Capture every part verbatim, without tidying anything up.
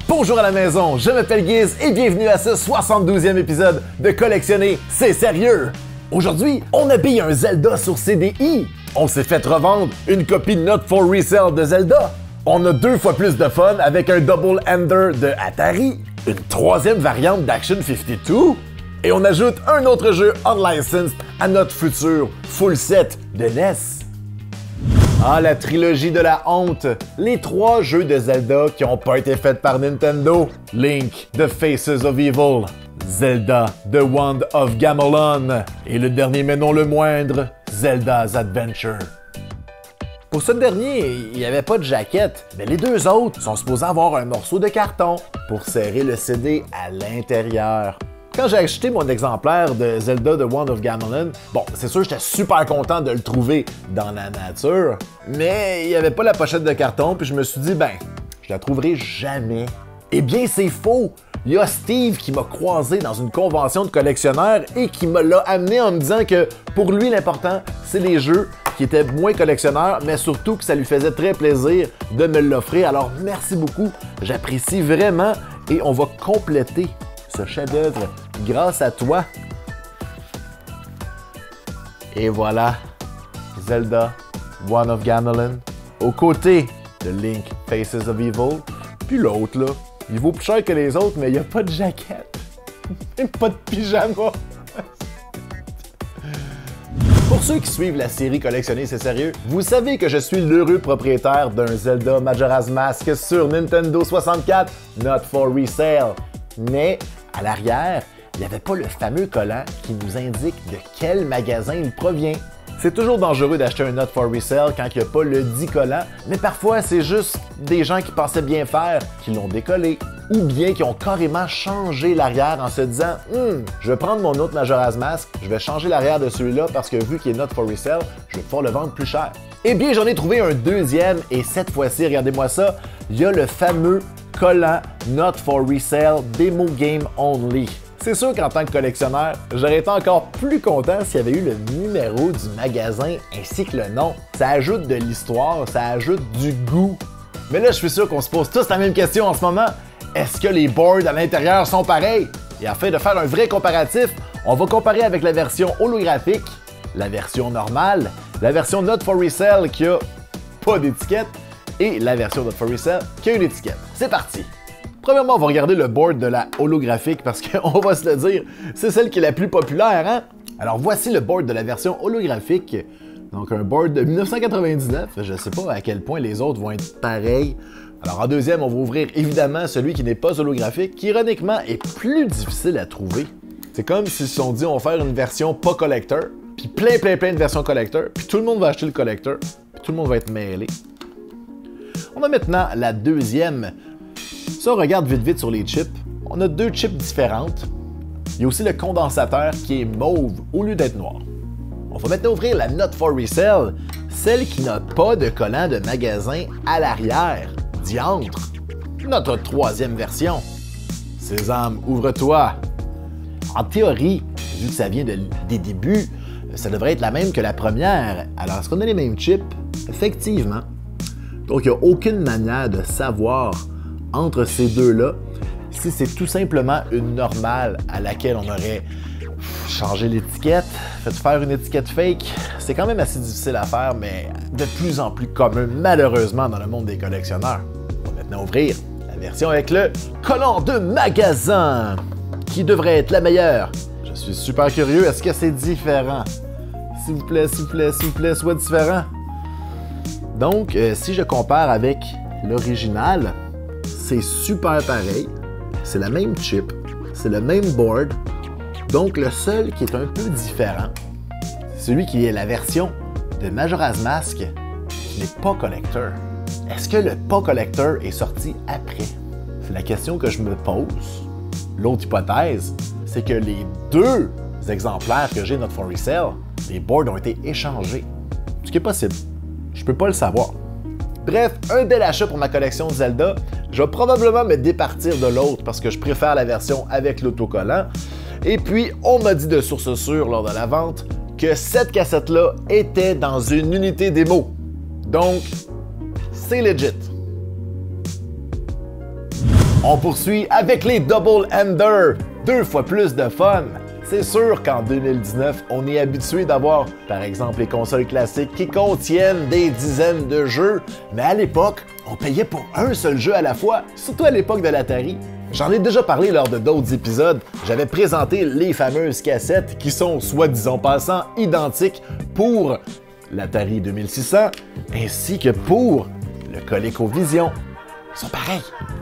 Bonjour à la maison, je m'appelle Guiz et bienvenue à ce soixante-douzième épisode de Collectionner, c'est sérieux! Aujourd'hui, on habille un Zelda sur C D I. On s'est fait revendre une copie Not for Resale de Zelda. On a deux fois plus de fun avec un Double Ender de Atari. Une troisième variante d'Action cinquante-deux. Et on ajoute un autre jeu unlicensed à notre futur full set de N E S. Ah, la trilogie de la honte! Les trois jeux de Zelda qui n'ont pas été faits par Nintendo. Link, The Faces of Evil. Zelda, The Wand of Gamelon. Et le dernier mais non le moindre, Zelda's Adventure. Pour ce dernier, il n'y avait pas de jaquette, mais les deux autres sont supposés avoir un morceau de carton pour serrer le C D à l'intérieur. Quand j'ai acheté mon exemplaire de Zelda The Wand of Gamelon, bon, c'est sûr j'étais super content de le trouver dans la nature, mais il n'y avait pas la pochette de carton, puis je me suis dit, ben, je la trouverai jamais. Eh bien, c'est faux! Il y a Steve qui m'a croisé dans une convention de collectionneurs et qui me l'a amené en me disant que pour lui, l'important, c'est les jeux qui étaient moins collectionneurs, mais surtout que ça lui faisait très plaisir de me l'offrir. Alors, merci beaucoup, j'apprécie vraiment et on va compléter ce chef-d'œuvre grâce à toi. Et voilà, Zelda, Wand of Gamelon, aux côtés de Link, Faces of Evil, puis l'autre là, il vaut plus cher que les autres, mais il n'y a pas de jaquette, même pas de pyjama. Pour ceux qui suivent la série Collectionner, c'est sérieux, vous savez que je suis l'heureux propriétaire d'un Zelda Majora's Mask sur Nintendo soixante-quatre, Not for Resale. Mais à l'arrière, il n'y avait pas le fameux collant qui nous indique de quel magasin il provient. C'est toujours dangereux d'acheter un Not for Resale quand il n'y a pas le dit collant, mais parfois c'est juste des gens qui pensaient bien faire qui l'ont décollé, ou bien qui ont carrément changé l'arrière en se disant hum, je vais prendre mon autre Majora's Mask, je vais changer l'arrière de celui-là parce que vu qu'il est Not for Resale, je vais pouvoir le vendre plus cher. Eh bien, j'en ai trouvé un deuxième et cette fois-ci, regardez-moi ça, il y a le fameux collant Not for Resale Demo Game Only. C'est sûr qu'en tant que collectionneur, j'aurais été encore plus content s'il y avait eu le numéro du magasin ainsi que le nom. Ça ajoute de l'histoire, ça ajoute du goût. Mais là, je suis sûr qu'on se pose tous la même question en ce moment. Est-ce que les boards à l'intérieur sont pareils? Et afin de faire un vrai comparatif, on va comparer avec la version holographique, la version normale, la version Not for Resale qui a pas d'étiquette et la version Not for Resale qui a une étiquette. C'est parti! Premièrement, on va regarder le board de la holographique parce qu'on va se le dire, c'est celle qui est la plus populaire, hein? Alors voici le board de la version holographique. Donc un board de mille neuf cent quatre-vingt-dix-neuf, je ne sais pas à quel point les autres vont être pareils. Alors en deuxième, on va ouvrir évidemment celui qui n'est pas holographique, qui ironiquement est plus difficile à trouver. C'est comme s'ils se sont dit on va faire une version pas collector, puis plein plein plein de versions collector, puis tout le monde va acheter le collector, puis tout le monde va être mêlé. On a maintenant la deuxième. Si on regarde vite vite sur les chips, on a deux chips différentes. Il y a aussi le condensateur qui est mauve au lieu d'être noir. On va maintenant ouvrir la Not for Resale, celle qui n'a pas de collant de magasin à l'arrière. Diantre! Notre troisième version. Sésame, ouvre-toi! En théorie, vu que ça vient de, des débuts, ça devrait être la même que la première. Alors, est-ce qu'on a les mêmes chips? Effectivement. Donc, il n'y a aucune manière de savoir entre ces deux-là si c'est tout simplement une normale à laquelle on aurait changé l'étiquette, fait faire une étiquette fake. C'est quand même assez difficile à faire, mais de plus en plus commun, malheureusement, dans le monde des collectionneurs. On va maintenant ouvrir la version avec le collant de magasin, qui devrait être la meilleure. Je suis super curieux, est-ce que c'est différent? S'il vous plaît, s'il vous plaît, s'il vous plaît, soit différent. Donc, euh, si je compare avec l'original, c'est super pareil, c'est la même chip, c'est le même board, donc le seul qui est un peu différent, c'est celui qui est la version de Majora's Mask qui n'est pas collector. Est-ce que le pas collector est sorti après? C'est la question que je me pose. L'autre hypothèse, c'est que les deux exemplaires que j'ai Not for Resale, les boards ont été échangés. Ce qui est possible. Je peux pas le savoir. Bref, un bel achat pour ma collection Zelda. Je vais probablement me départir de l'autre parce que je préfère la version avec l'autocollant. Et puis, on m'a dit de source sûre lors de la vente que cette cassette-là était dans une unité démo. Donc, c'est legit. On poursuit avec les Double Ender, deux fois plus de fun. C'est sûr qu'en deux mille dix-neuf, on est habitué d'avoir, par exemple, les consoles classiques qui contiennent des dizaines de jeux, mais à l'époque, on payait pour un seul jeu à la fois, surtout à l'époque de l'Atari. J'en ai déjà parlé lors de d'autres épisodes, j'avais présenté les fameuses cassettes qui sont, soit disant passant, identiques pour l'Atari deux mille six cents, ainsi que pour le ColecoVision. Ils sont pareils.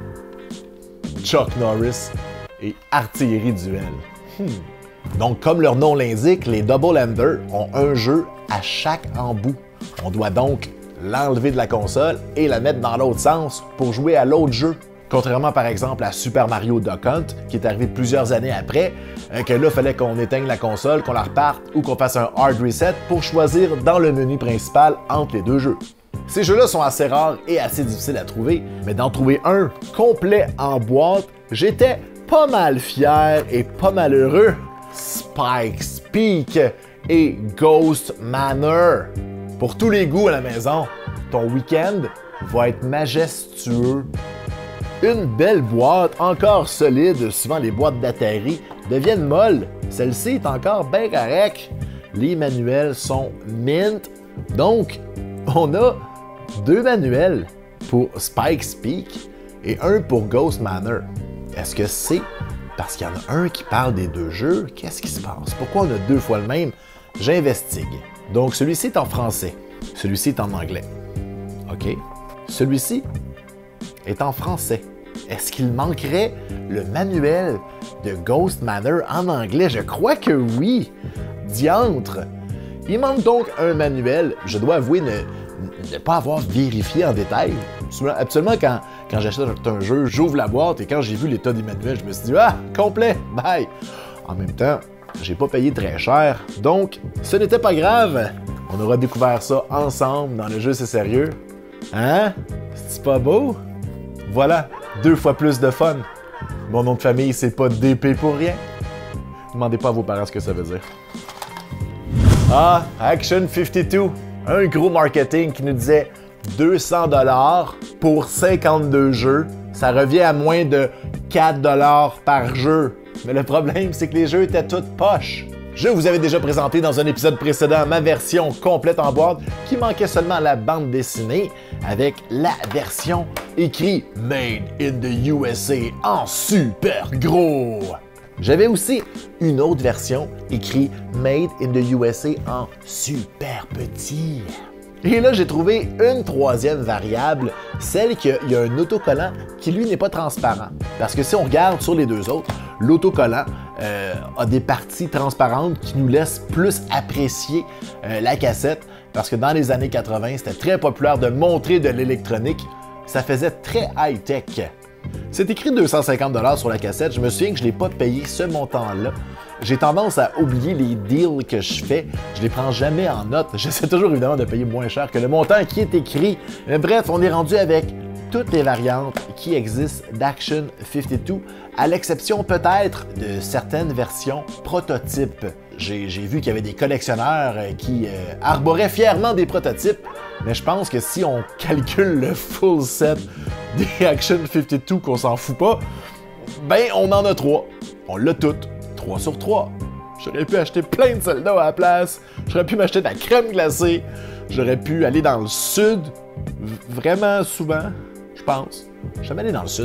Chuck Norris et Artillerie Duel. Hmm. Donc, comme leur nom l'indique, les Double Ender ont un jeu à chaque embout. On doit donc l'enlever de la console et la mettre dans l'autre sens pour jouer à l'autre jeu. Contrairement par exemple à Super Mario Duck Hunt, qui est arrivé plusieurs années après, que là, il fallait qu'on éteigne la console, qu'on la reparte ou qu'on fasse un hard reset pour choisir dans le menu principal entre les deux jeux. Ces jeux-là sont assez rares et assez difficiles à trouver, mais d'en trouver un complet en boîte, j'étais pas mal fier et pas mal heureux. Spike's Peak et Ghost Manor. Pour tous les goûts à la maison, ton week-end va être majestueux. Une belle boîte, encore solide, souvent les boîtes d'Atari deviennent molles. Celle-ci est encore bien correcte. Les manuels sont mint. Donc, on a deux manuels pour Spike's Peak et un pour Ghost Manor. Est-ce que c'est parce qu'il y en a un qui parle des deux jeux? Qu'est-ce qui se passe? Pourquoi on a deux fois le même? J'investigue. Donc, celui-ci est en français. Celui-ci est en anglais. OK. Celui-ci est en français. Est-ce qu'il manquerait le manuel de Ghost Manor en anglais? Je crois que oui. Diantre. Il manque donc un manuel. Je dois avouer ne, ne pas avoir vérifié en détail. Absolument, quand, quand j'achète un jeu, j'ouvre la boîte et quand j'ai vu l'état des manuels, je me suis dit « Ah, complet, bye! » En même temps, j'ai pas payé très cher, donc ce n'était pas grave. On aura découvert ça ensemble dans le jeu C'est sérieux. Hein? C'est pas beau? Voilà, deux fois plus de fun. Mon nom de famille, c'est pas D P pour rien. Demandez pas à vos parents ce que ça veut dire. Ah, Action cinquante-deux, un gros marketing qui nous disait deux cents dollars pour cinquante-deux jeux. Ça revient à moins de quatre dollars par jeu. Mais le problème, c'est que les jeux étaient toutes poches. Je vous avais déjà présenté dans un épisode précédent ma version complète en boîte qui manquait seulement la bande dessinée avec la version écrite « Made in the U S A » en super gros. J'avais aussi une autre version écrite « Made in the U S A » en super petit. Et là, j'ai trouvé une troisième variable, celle qu'il y a un autocollant qui, lui, n'est pas transparent. Parce que si on regarde sur les deux autres, l'autocollant euh, a des parties transparentes qui nous laissent plus apprécier euh, la cassette. Parce que dans les années quatre-vingt, c'était très populaire de montrer de l'électronique. Ça faisait très high-tech. C'est écrit deux cent cinquante dollars sur la cassette. Je me souviens que je ne l'ai pas payé ce montant-là. J'ai tendance à oublier les deals que je fais. Je les prends jamais en note. J'essaie toujours évidemment de payer moins cher que le montant qui est écrit. Mais bref, on est rendu avec toutes les variantes qui existent d'Action cinquante-deux, à l'exception peut-être de certaines versions prototypes. J'ai vu qu'il y avait des collectionneurs qui euh, arboraient fièrement des prototypes, mais je pense que si on calcule le full set des Action cinquante-deux, qu'on s'en fout pas, ben on en a trois. On l'a toutes. trois sur trois. J'aurais pu acheter plein de soldats à la place. J'aurais pu m'acheter de la crème glacée. J'aurais pu aller dans le sud. Vraiment souvent, je pense. Je suis jamais allé dans le sud.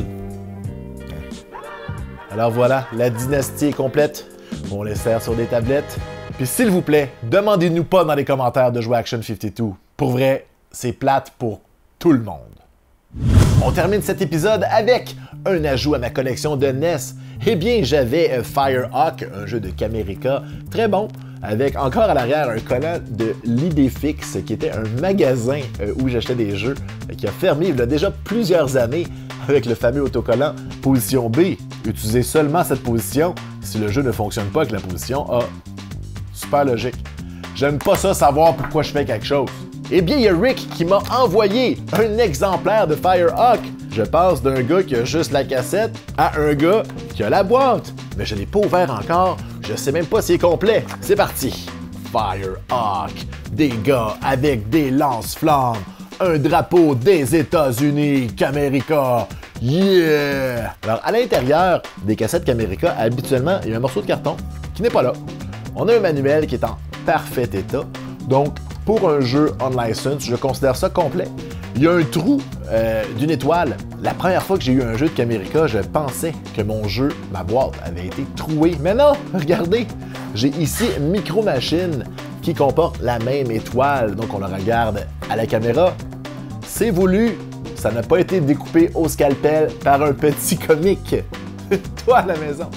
Alors voilà, la dynastie est complète. On les sert sur des tablettes. Puis s'il vous plaît, demandez-nous pas dans les commentaires de jouer Action cinquante-deux. Pour vrai, c'est plate pour tout le monde. On termine cet épisode avec un ajout à ma collection de N E S. Eh bien, j'avais Firehawk, un jeu de Camerica très bon, avec encore à l'arrière un collant de l'Idéfix, qui était un magasin où j'achetais des jeux, qui a fermé il y a déjà plusieurs années avec le fameux autocollant position B. Utilisez seulement cette position si le jeu ne fonctionne pas avec la position A. Super logique. J'aime pas ça savoir pourquoi je fais quelque chose. Eh bien, il y a Rick qui m'a envoyé un exemplaire de Firehawk. Je passe d'un gars qui a juste la cassette à un gars qui a la boîte. Mais je ne l'ai pas ouvert encore. Je sais même pas s'il est complet. C'est parti. Firehawk. Des gars avec des lance-flammes. Un drapeau des États-Unis, Camerica. Yeah! Alors, à l'intérieur des cassettes Camerica, habituellement, il y a un morceau de carton qui n'est pas là. On a un manuel qui est en parfait état. Donc, pour un jeu on-license, je considère ça complet. Il y a un trou euh, d'une étoile. La première fois que j'ai eu un jeu de Camerica, je pensais que mon jeu, ma boîte, avait été trouée. Mais non! Regardez! J'ai ici Micro Machine qui comporte la même étoile. Donc, on le regarde à la caméra. C'est voulu. Ça n'a pas été découpé au scalpel par un petit comique. Toi à la maison.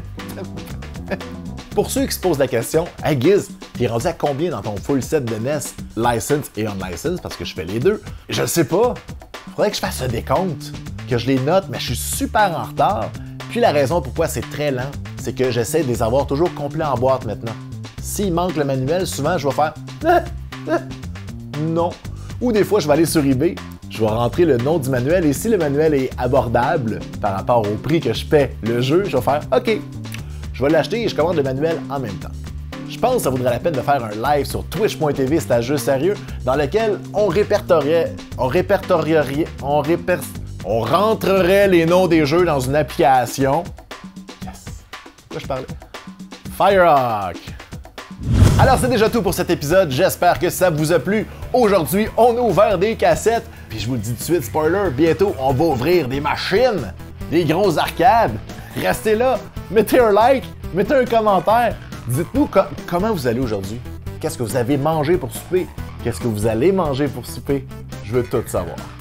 Pour ceux qui se posent la question, hey Giz, t'es rendu à combien dans ton full set de N E S, license et on-license, parce que je fais les deux? Je le sais pas. Faudrait que je fasse un décompte, que je les note, mais je suis super en retard. Puis la raison pourquoi c'est très lent, c'est que j'essaie de les avoir toujours complets en boîte maintenant. S'il manque le manuel, souvent je vais faire non. Ou des fois, je vais aller sur eBay, je vais rentrer le nom du manuel et si le manuel est abordable par rapport au prix que je paie le jeu, je vais faire OK. Je vais l'acheter et je commande le manuel en même temps. Je pense que ça vaudrait la peine de faire un live sur twitch point t v, c'est un jeu sérieux, dans lequel on répertorierait, on répertorierait, on réper... on rentrerait les noms des jeux dans une application. Yes! De quoi je parlais? Firehawk! Alors c'est déjà tout pour cet épisode, j'espère que ça vous a plu. Aujourd'hui, on a ouvert des cassettes, puis je vous le dis tout de suite, spoiler, bientôt on va ouvrir des machines, des grosses arcades. Restez là, mettez un like, mettez un commentaire. Dites-nous co comment vous allez aujourd'hui. Qu'est-ce que vous avez mangé pour souper? Qu'est-ce que vous allez manger pour souper? Je veux tout savoir.